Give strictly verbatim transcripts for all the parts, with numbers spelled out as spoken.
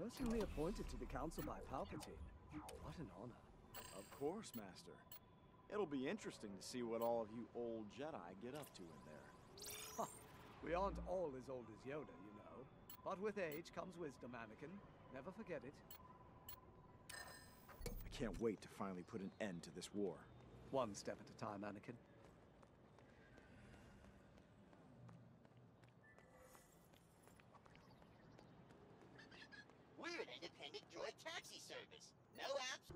Personally appointed to the council by Palpatine. What an honor. Of course, Master. It'll be interesting to see what all of you old Jedi get up to in there. Ha! We aren't all as old as Yoda, you know. But with age comes wisdom, Anakin. Never forget it. I can't wait to finally put an end to this war. One step at a time, Anakin. We're an independent droid taxi service. No apps.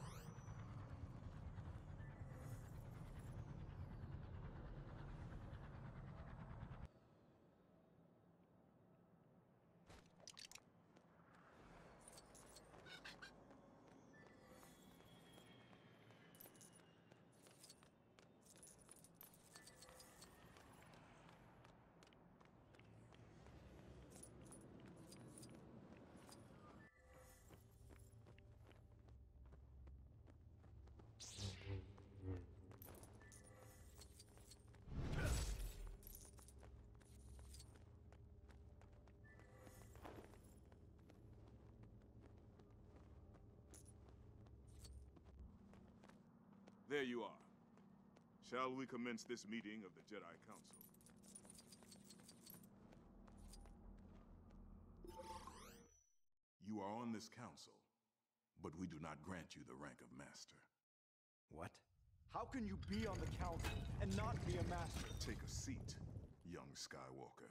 There you are. Shall we commence this meeting of the Jedi Council? You are on this council, but we do not grant you the rank of Master. What? How can you be on the council and not be a Master? Take a seat, young Skywalker.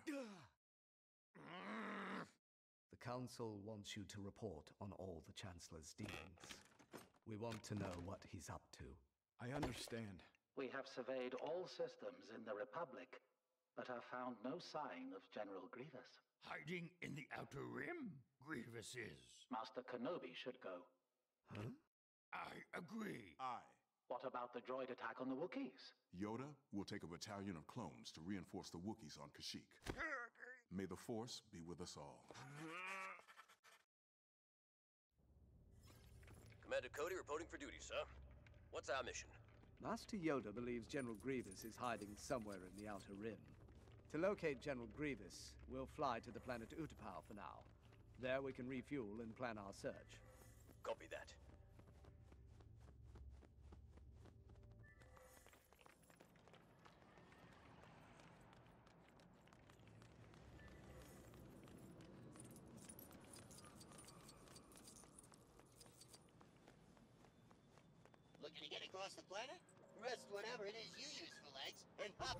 The council wants you to report on all the Chancellor's dealings. We want to know what he's up to. I understand. We have surveyed all systems in the Republic, but have found no sign of General Grievous. Hiding in the Outer Rim, Grievous is. Master Kenobi should go. Huh? I agree. Aye. What about the droid attack on the Wookiees? Yoda will take a battalion of clones to reinforce the Wookiees on Kashyyyk. May the Force be with us all. Commander Cody reporting for duty, sir. What's our mission? Master Yoda believes General Grievous is hiding somewhere in the Outer Rim. To locate General Grievous, we'll fly to the planet Utapau for now. There we can refuel and plan our search. Copy that. Looking to get across the planet? Rest whatever it is you use for legs and hop.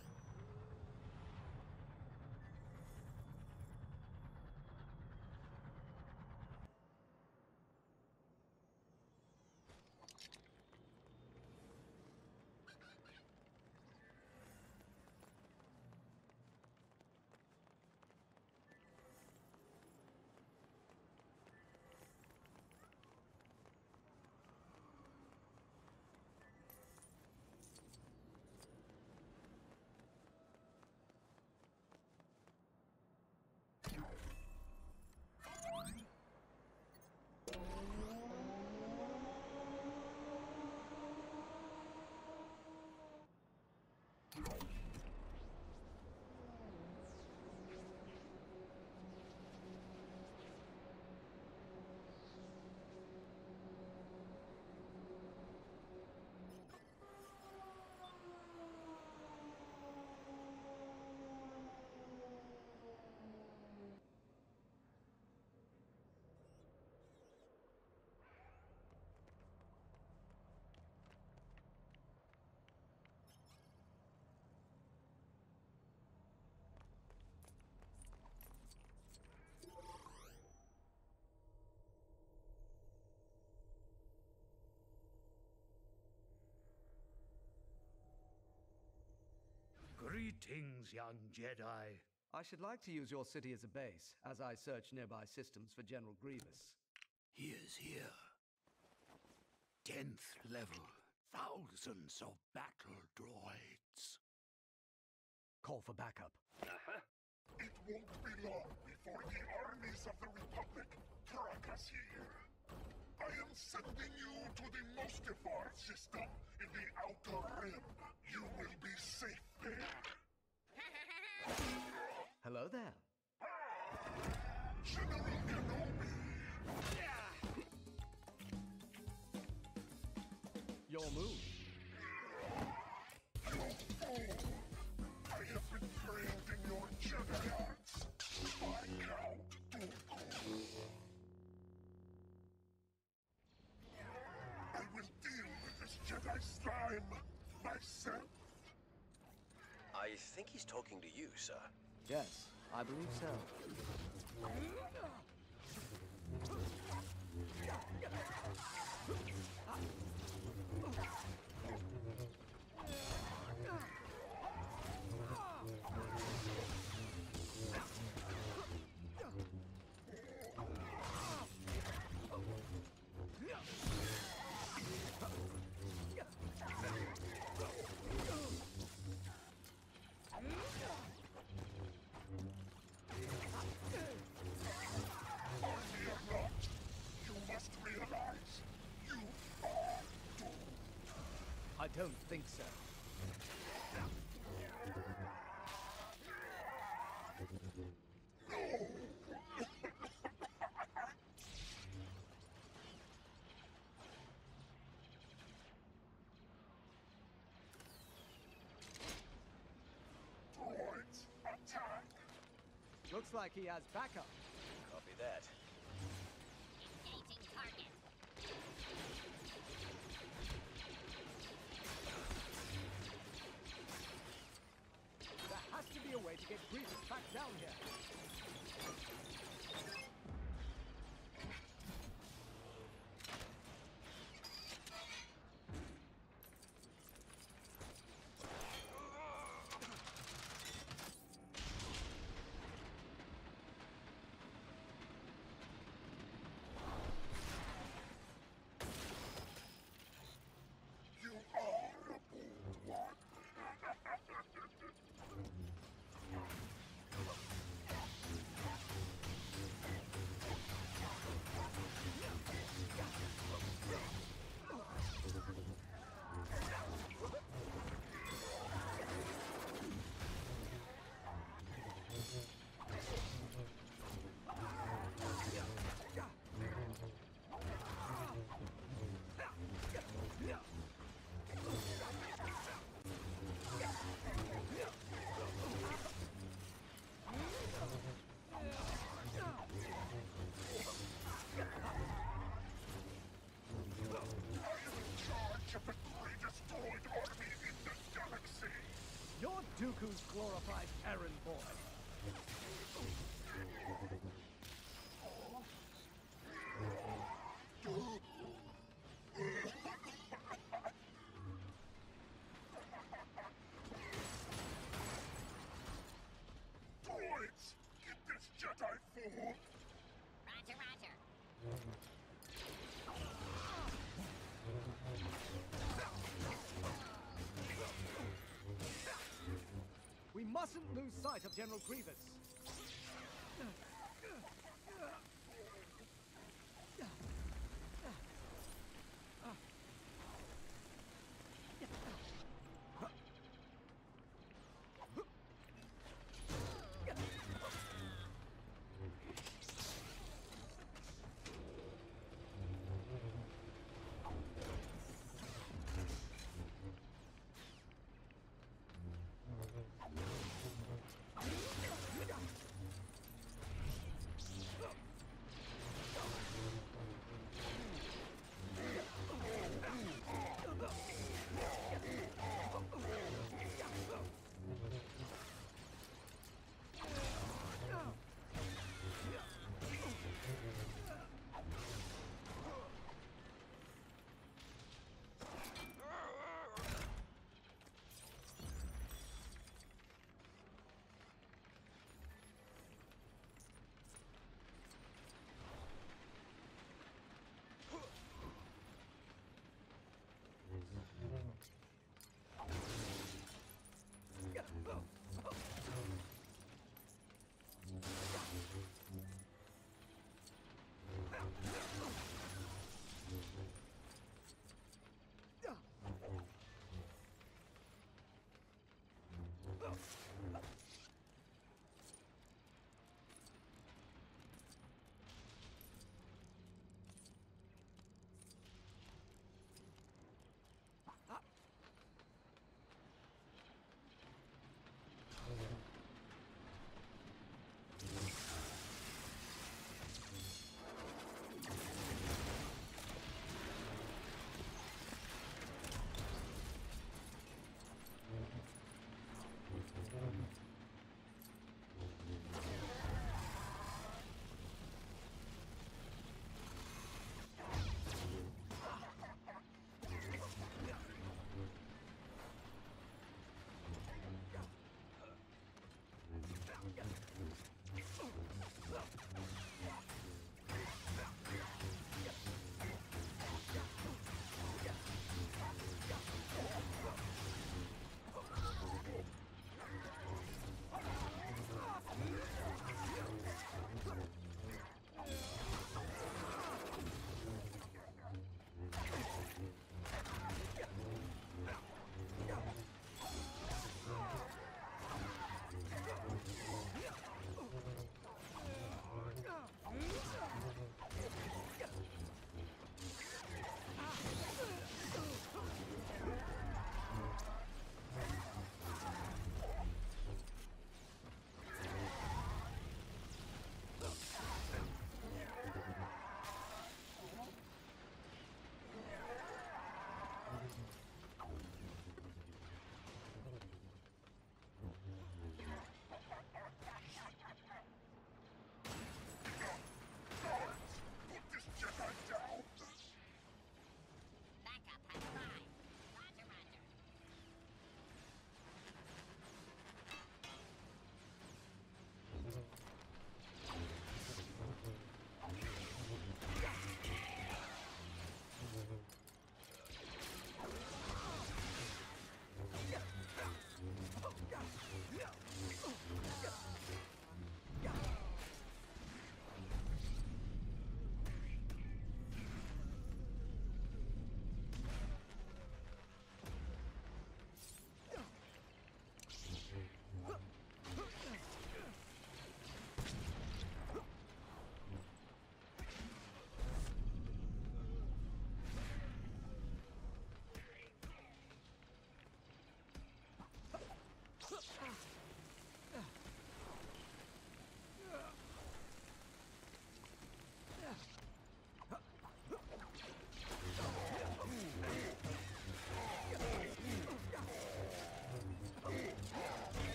Greetings, young Jedi. I should like to use your city as a base, as I search nearby systems for General Grievous. He is here. Tenth level. Thousands of battle droids. Call for backup. Uh-huh. It won't be long before the armies of the Republic track us here. I am sending you to the Mustafar system in the Outer Rim. You will be safe there. Hello there. General Kenobi! myself? I think he's talking to you, sir. Yes, I believe so. I don't think so. Droids, attack! Looks like he has backup. Copy that. Engaging target. There has to be a way to get Grievous back down here. You are a bold one. You're Dooku's glorified errand boy. Droids, get this Jedi fool! Roger, roger. We mustn't lose sight of General Grievous.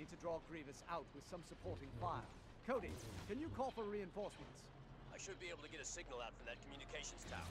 need to draw Grievous out with some supporting fire. Cody, can you call for reinforcements? I should be able to get a signal out from that communications tower.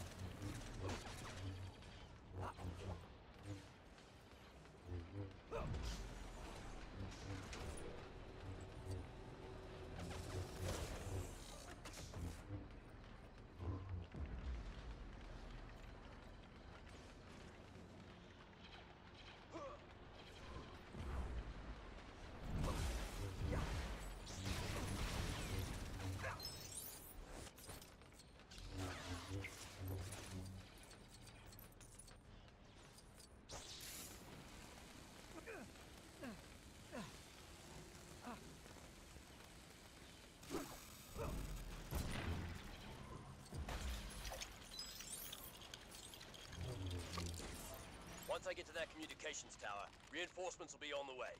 Once I get to that communications tower, reinforcements will be on the way.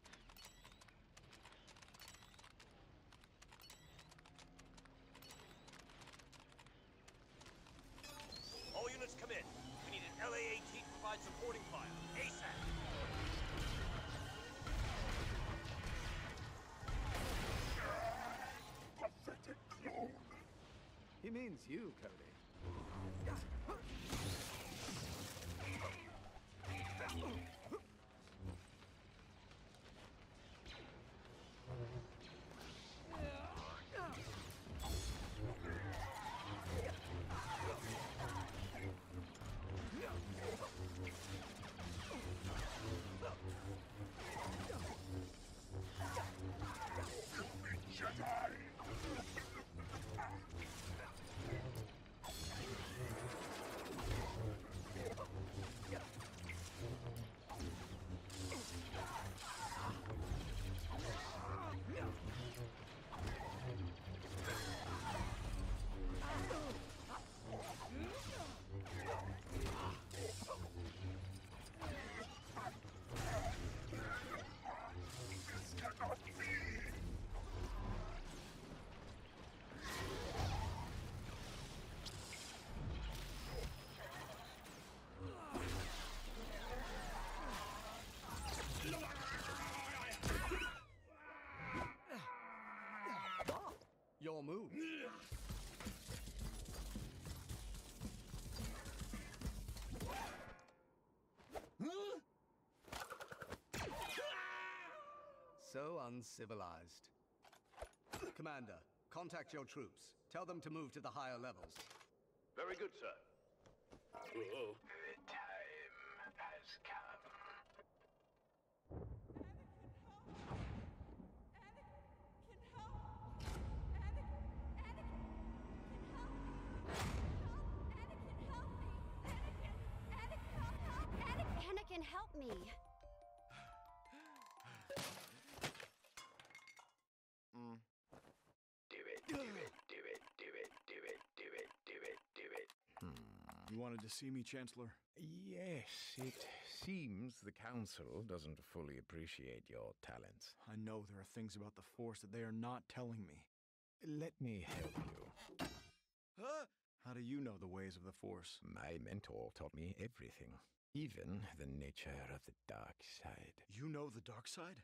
All units come in. We need an L A A T to provide supporting fire. ASAP! Pathetic clone. He means you, Cody. Your move. So uncivilized. Commander, contact your troops. Tell them to move to the higher levels. Very good, sir. Uh-oh. The time has come. Anakin, help me! Mm. Do it, do it, do it, do it, do it, do it, do it, do it. You wanted to see me, Chancellor? Yes, it seems the Council doesn't fully appreciate your talents. I know there are things about the Force that they are not telling me. Let me help you. Huh? How do you know the ways of the Force? My mentor taught me everything, even the nature of the dark side. You know the dark side?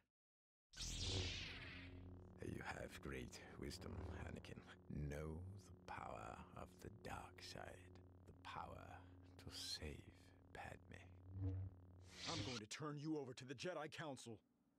You have great wisdom, Anakin. Know the power of the dark side. The power to save Padme. I'm going to turn you over to the Jedi Council.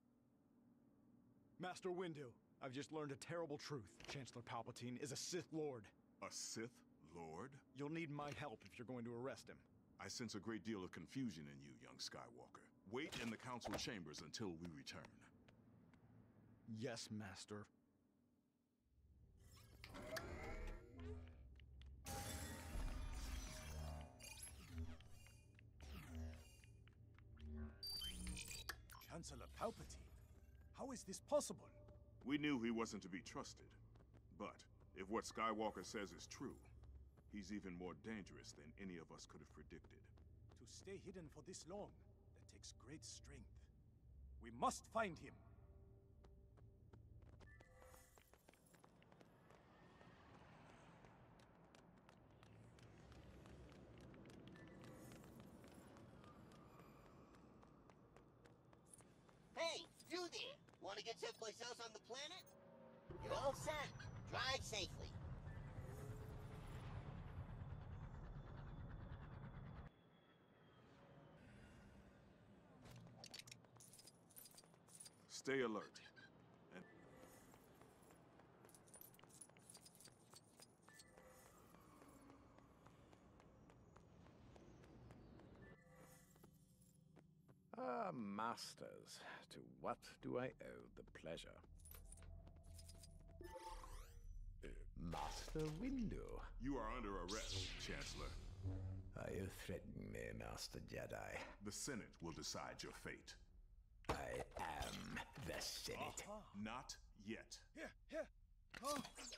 Master Windu, I've just learned a terrible truth. Chancellor Palpatine is a Sith Lord. A Sith Lord? You'll need my help if you're going to arrest him. I sense a great deal of confusion in you, young Skywalker. Wait in the council chambers until we return. Yes, Master. Chancellor Palpatine, how is this possible? We knew he wasn't to be trusted. But if what Skywalker says is true, he's even more dangerous than any of us could have predicted. To stay hidden for this long, that takes great strength. We must find him. Hey, you there! Want to get someplace else on the planet? You're all set. Drive safely. Stay alert. And Ah, masters, to what do I owe the pleasure? Uh, Master Windu. you are under arrest, Chancellor. Are you threatening me, Master Jedi? The Senate will decide your fate. I am the Senate. Not yet. Here, here. Oh.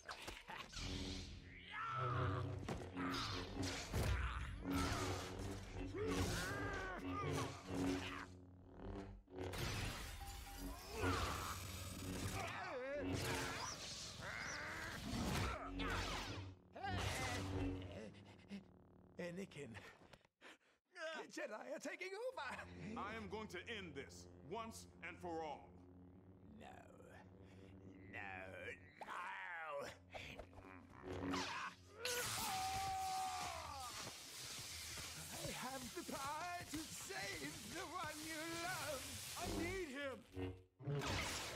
Anakin. The Jedi are taking over! I am going to end this, once and for all. No. No. No. I have the power to save the one you love. I need him.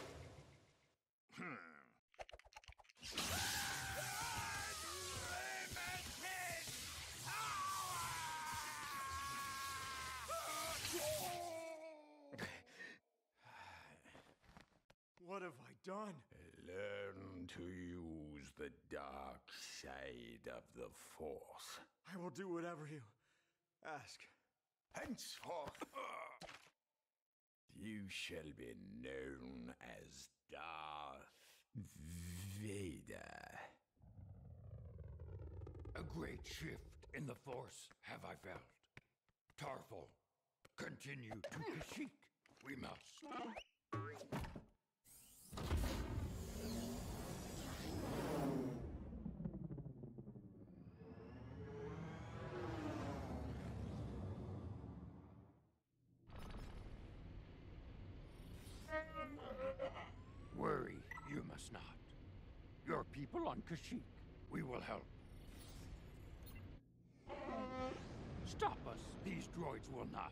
What have I done? Learn to use the dark side of the Force. I will do whatever you ask. Henceforth, you shall be known as Darth Vader. A great shift in the Force have I felt. Tarful, continue to Kashyyyk. We must. Worry, you must not. Your people on Kashyyyk, we will help. Stop us, these droids will not.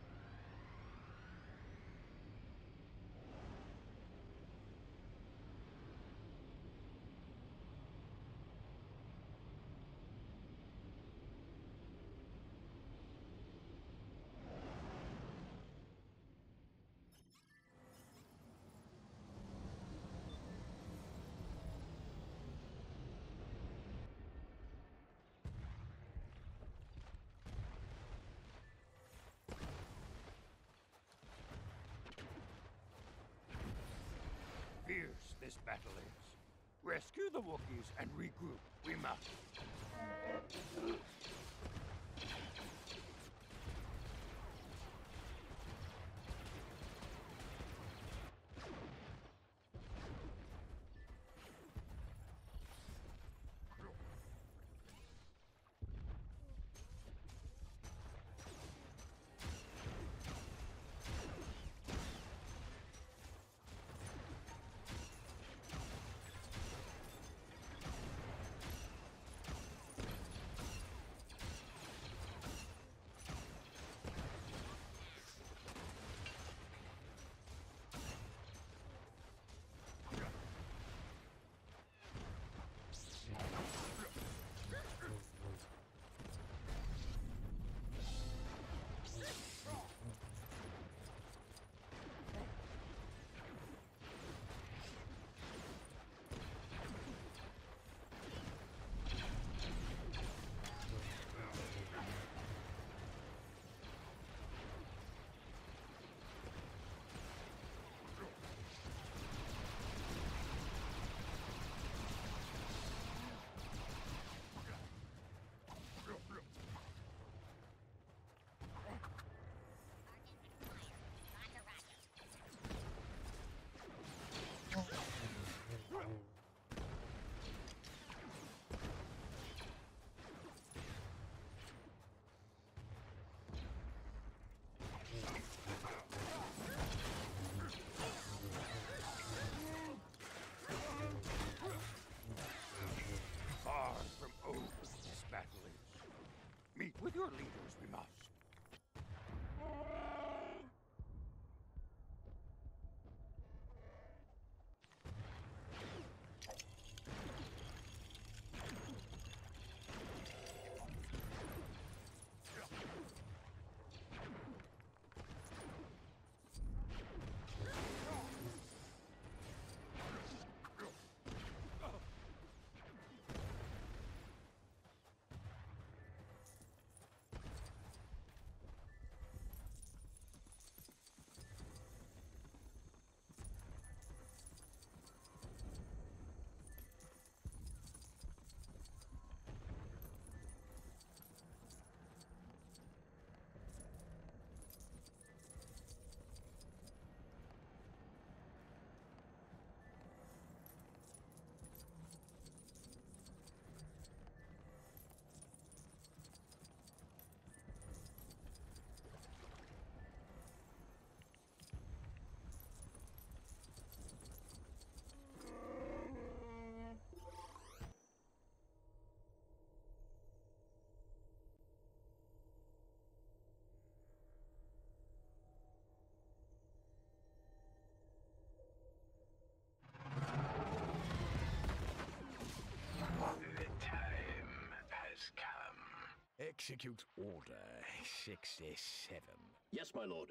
Fierce this battle is. Rescue the Wookiees and regroup. We must. Execute Order sixty-seven. Yes, my lord.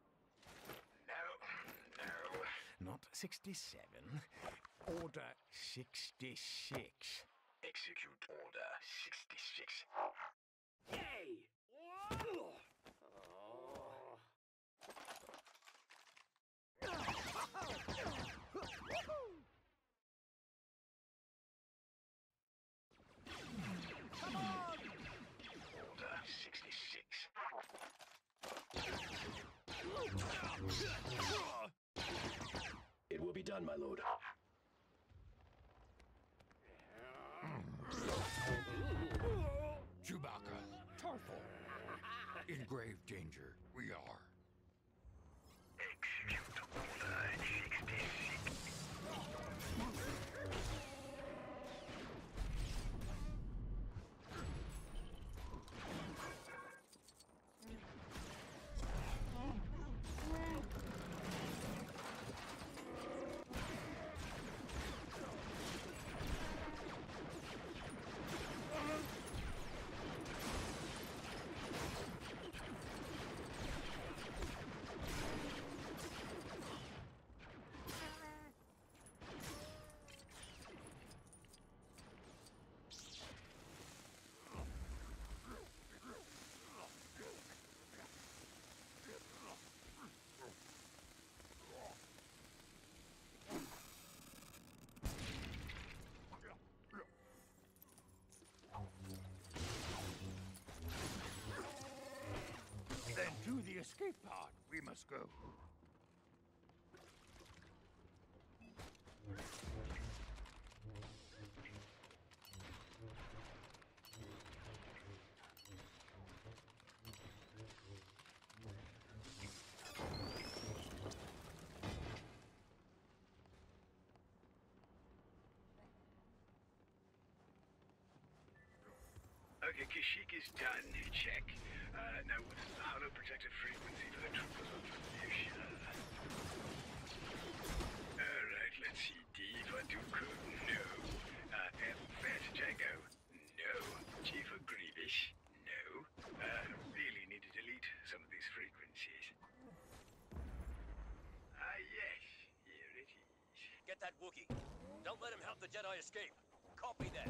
No, no, not sixty-seven. Order sixty-six. Execute Order sixty-six. Yay! Oh. Order sixty-six. It will be done, my lord. Chewbacca, Tarful. In grave danger, we are. Execute Order sixty-six. Then to the escape pod we must go. Okay, Kashyyyk is done. Check. Uh, now, what's the hollow protective frequency for the troopers on Felicia? Alright, let's see. D for Dooku? No. Uh, F for Django? No. G for Grievous? No. Uh, really need to delete some of these frequencies. Ah, yes. Here it is. Get that Wookiee. Don't let him help the Jedi escape. Copy that.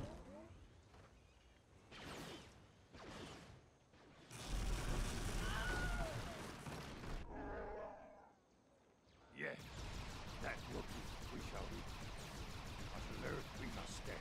Yes, that Wookiee we shall reach. On Earth we must stay.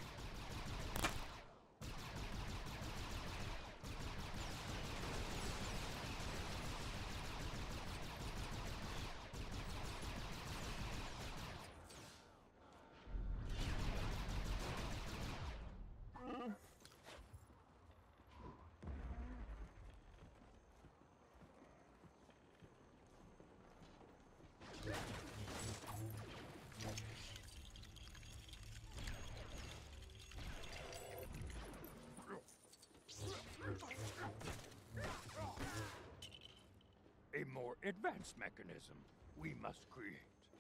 A more advanced mechanism we must create.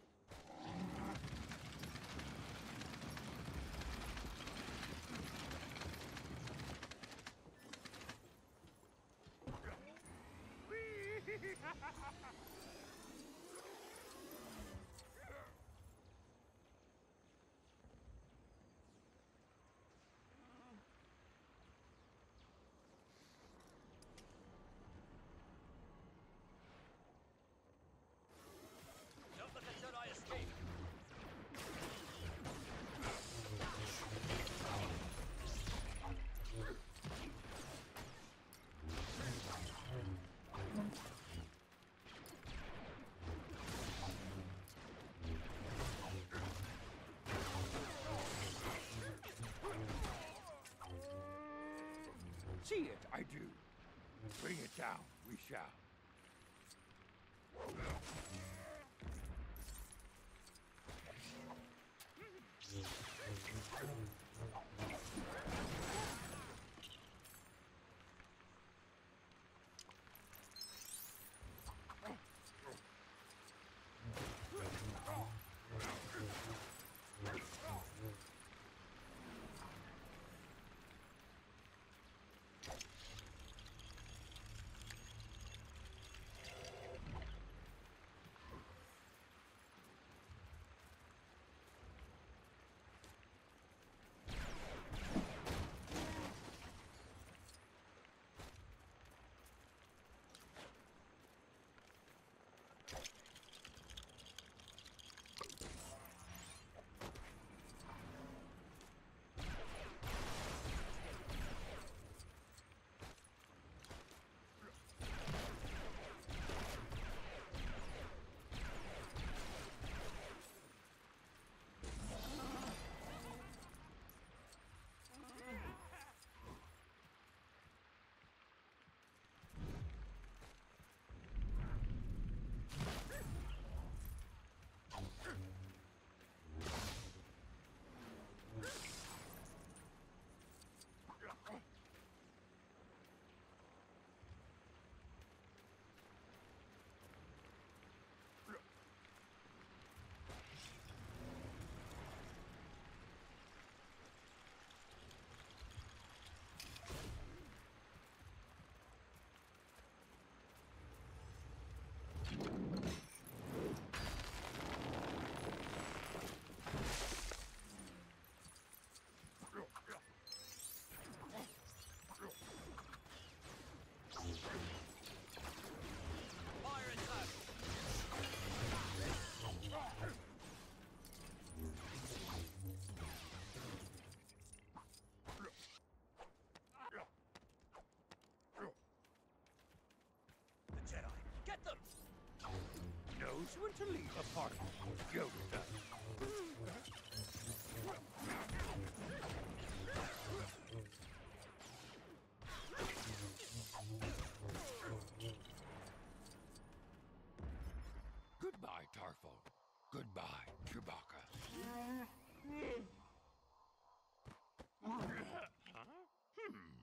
Don't let the Jedi escape. See it, I do. Bring it down, we shall. knows when to leave a party. Yoda. Goodbye, Tarful. Goodbye, Chewbacca.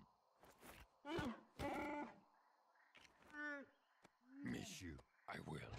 Hmm. Miss you, I will.